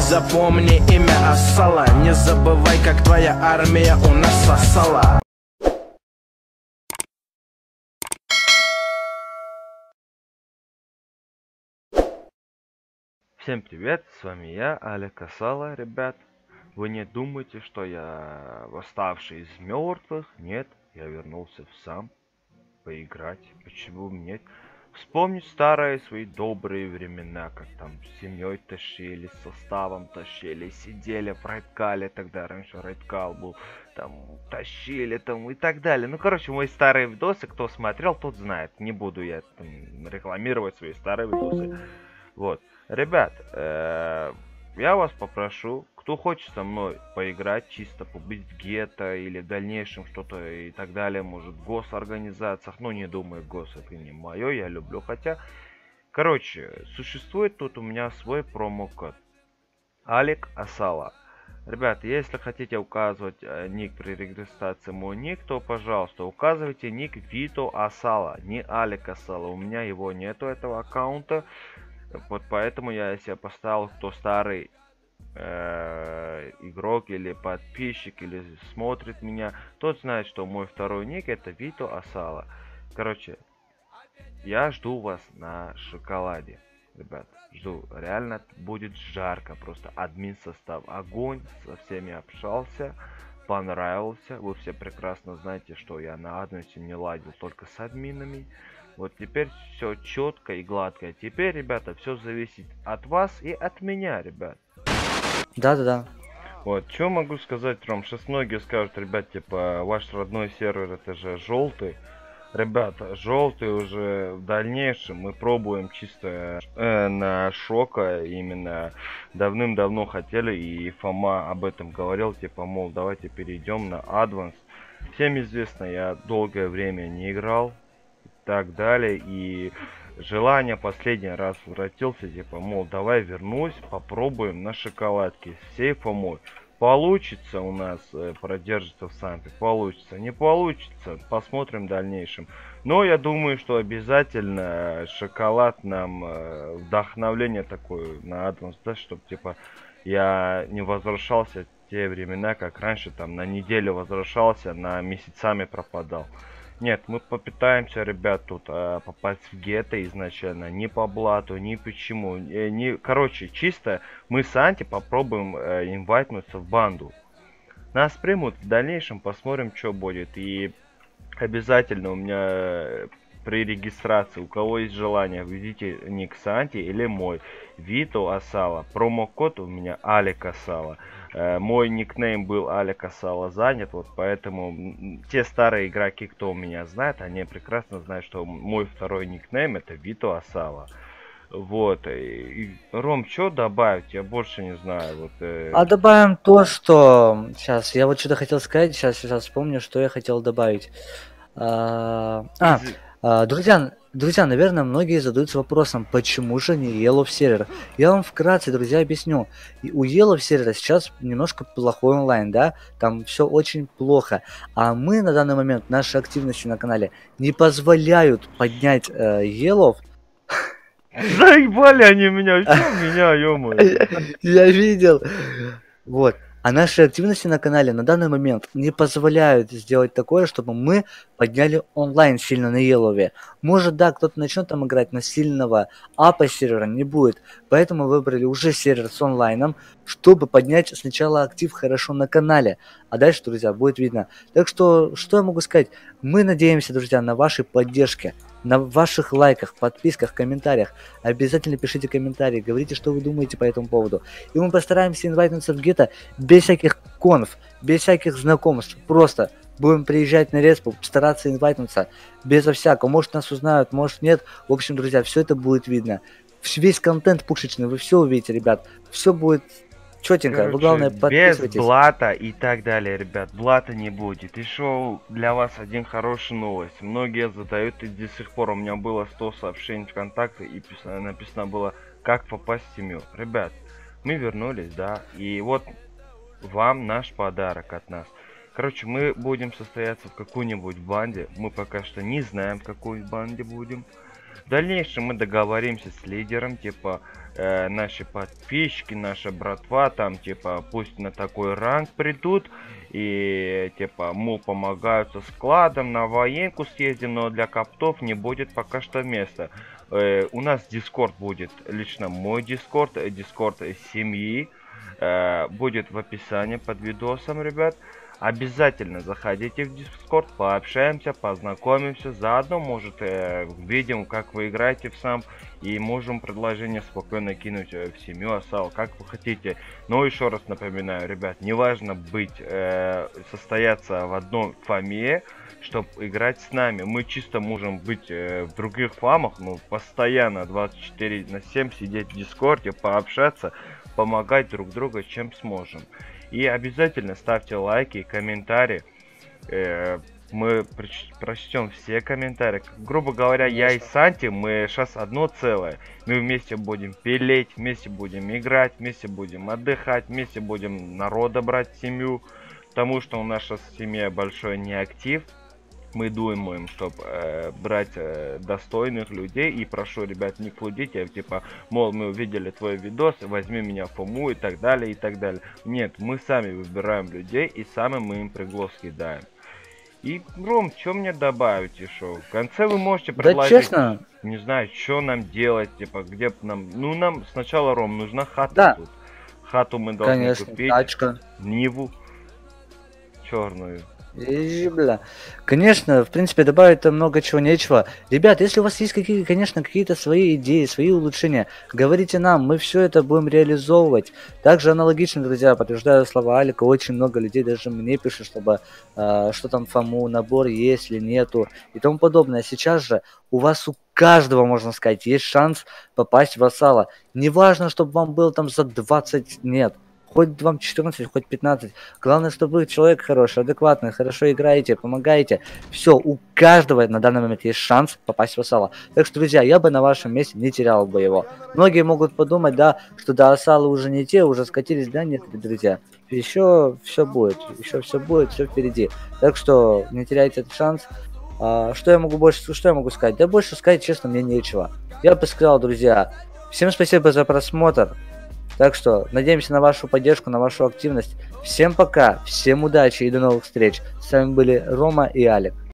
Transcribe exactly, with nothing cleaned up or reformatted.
Запомни имя Асала, не забывай, как твоя армия у нас сосала. Всем привет, с вами я, Алек Асала, ребят. Вы не думайте, что я восставший из мертвых. Нет, я вернулся в сам поиграть. Почему нет? Вспомнить старые свои добрые времена, как там с семьей тащили, с составом тащили, сидели в райдкале, тогда раньше райдкал был, там тащили там и так далее. Ну, короче, мои старые видосы, кто смотрел, тот знает. Не буду я там рекламировать свои старые видосы. Вот. Ребят, э, я вас попрошу, кто хочет со мной поиграть, чисто побыть в гетто или в дальнейшем что-то и так далее, может в госорганизациях, ну не думаю, гос это не мое, я люблю, хотя, короче, существует тут у меня свой промокод, Алек Асала. Ребят, если хотите указывать э, ник при регистрации, мой ник, то, пожалуйста, указывайте ник Вито Асала, не Алек Асала, у меня его нету, этого аккаунта. Вот поэтому я себе поставил, кто старый э, игрок или подписчик, или смотрит меня, тот знает, что мой второй ник это Вито Асала. Короче, я жду вас на шоколаде, ребят. Жду. Реально будет жарко. Просто админ состав огонь. Со всеми общался. Понравился. Вы все прекрасно знаете, что я на админсе не ладил только с админами. Вот теперь все четко и гладко. Теперь, ребята, все зависит от вас и от меня, ребят. Да-да-да. Вот, что могу сказать, Ром? Сейчас многие скажут, ребят, типа, ваш родной сервер это же желтый. Ребята, желтый уже в дальнейшем мы пробуем чисто э, на шока. Именно давным-давно хотели, и Фома об этом говорил, типа, мол, давайте перейдем на адванс. Всем известно, я долгое время не играл. Так далее, и желание последний раз вратился, типа, мол, давай вернусь, попробуем на шоколадке с сейфом. Получится у нас э, продержится в сампе, получится, не получится, посмотрим в дальнейшем. Но я думаю, что обязательно шоколад нам э, вдохновление такое на адванс даст, чтобы, типа, я не возвращался в те времена, как раньше, там, на неделю возвращался, на месяцами пропадал. Нет, мы попытаемся, ребят, тут э, попасть в гетто изначально, ни по блату, ни почему, э, ни, короче, чисто мы с Анти попробуем э, инвайтнуться в банду. Нас примут, в дальнейшем посмотрим, что будет, и обязательно у меня э, при регистрации, у кого есть желание, введите ник Санти или мой, Вито Асала, промокод у меня Алек Асала. Мой никнейм был Алек Асала занят, вот поэтому те старые игроки, кто меня знает, они прекрасно знают, что мой второй никнейм это Вито Асала. Вот. И, Ром, что добавить? Я больше не знаю. Вот, э... А добавим то, что... Сейчас, я вот что-то хотел сказать, сейчас, сейчас вспомню, что я хотел добавить. А, а, а друзья, друзья, наверное, многие задаются вопросом, почему же не Yellow сервер. Я вам вкратце, друзья, объясню. У Yellow сервера сейчас немножко плохой онлайн, да? Там все очень плохо. А мы на данный момент, наши активности на канале не позволяют поднять э, Yellow. Заебали они меня, что меня, ё-моё. Я видел. Вот. А наши активности на канале на данный момент не позволяют сделать такое, чтобы мы подняли онлайн сильно на Yellow. Может, да, кто-то начнет там играть, но сильного апа сервера не будет. Поэтому выбрали уже сервер с онлайном, чтобы поднять сначала актив хорошо на канале. А дальше, друзья, будет видно. Так что, что я могу сказать? Мы надеемся, друзья, на вашей поддержке, на ваших лайках, подписках, комментариях. Обязательно пишите комментарии, говорите, что вы думаете по этому поводу. И мы постараемся инвайтнуться в гетто без всяких конф, без всяких знакомств. Просто будем приезжать на респу, стараться инвайтнуться безо всякого. Может, нас узнают, может, нет. В общем, друзья, все это будет видно. Весь контент пушечный, вы все увидите, ребят. Все будет четенько. Короче, вы, главное, подписывайтесь. Без блата и так далее, ребят. Блата не будет. И шоу для вас один хороший новость. Многие задают, и до сих пор у меня было сто сообщений ВКонтакте, и написано было, как попасть в семью. Ребят, мы вернулись, да. И вот вам наш подарок от нас. Короче, мы будем состояться в какой-нибудь банде. Мы пока что не знаем, в какой банде будем. В дальнейшем мы договоримся с лидером, типа, э, наши подписчики, наша братва, там, типа, пусть на такой ранг придут, и, типа, мол, помогают со складом, на военку съездим, но для коптов не будет пока что места. Э, у нас дискорд будет, лично мой дискорд, дискорд семьи, э, будет в описании под видосом, ребят. Обязательно заходите в Discord, пообщаемся, познакомимся. Заодно, может, э, видим, как вы играете в сам. И можем предложение спокойно кинуть э, в семью Асал, как вы хотите. Но еще раз напоминаю, ребят, не важно быть, э, состояться в одной фаме, чтобы играть с нами. Мы чисто можем быть э, в других фамах, но постоянно двадцать четыре на семь сидеть в Дискорде, пообщаться, помогать друг другу, чем сможем. И обязательно ставьте лайки и комментарии. Э, мы прочтем все комментарии. Грубо говоря, я и Санти, мы сейчас одно целое. Мы вместе будем пилить, вместе будем играть, вместе будем отдыхать, вместе будем народа брать в семью. Потому что у нас сейчас семья большой неактив. Мы думаем, чтобы э, брать э, достойных людей. И прошу, ребят, не плудите, типа, мол, мы увидели твой видос, возьми меня в фому и так далее, и так далее. Нет, мы сами выбираем людей и сами мы им пригласки даем. И, Ром, что мне добавить еще? В конце вы можете предложить, Да, честно, не знаю, что нам делать, типа, где нам... Ну, нам сначала, Ром, нужна хата да, тут. Хату мы должны конечно, купить. тачка. Ниву черную. И, бля. Конечно, в принципе, добавить там много чего нечего. Ребят, если у вас есть какие-то, конечно, какие-то свои идеи, свои улучшения, говорите нам, мы все это будем реализовывать. Также аналогично, друзья, подтверждаю слова Алика, очень много людей даже мне пишут, чтобы э, что там фому, набор есть или нету и тому подобное. Сейчас же у вас у каждого, можно сказать, есть шанс попасть в Асала. Неважно, чтобы вам было там за двадцать, нет. Хоть вам четырнадцать, хоть пятнадцать. Главное, чтобы вы человек хороший, адекватный, хорошо играете, помогаете. Все, у каждого на данный момент есть шанс попасть в Асала. Так что, друзья, я бы на вашем месте не терял бы его. Многие могут подумать, да, что до Асала уже не те, уже скатились, да, нет, друзья. Еще все будет, еще все будет, все впереди. Так что не теряйте этот шанс. А, что я могу больше, что я могу сказать? Да больше сказать, честно, мне нечего. Я бы сказал, друзья, всем спасибо за просмотр. Так что надеемся на вашу поддержку, на вашу активность. Всем пока, всем удачи и до новых встреч. С вами были Рома и Алик.